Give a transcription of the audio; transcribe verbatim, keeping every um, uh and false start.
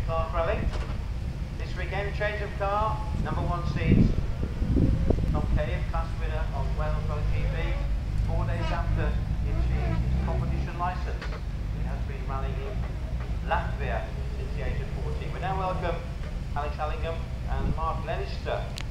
Clark Rally. This weekend, change of car, number one seat, Tom Cave, class winner on Wales Rally T V, four days after he achieved his competition licence. He has been rallying in Latvia since the age of fourteen. We now welcome Alex Allingham and Mark Leinster.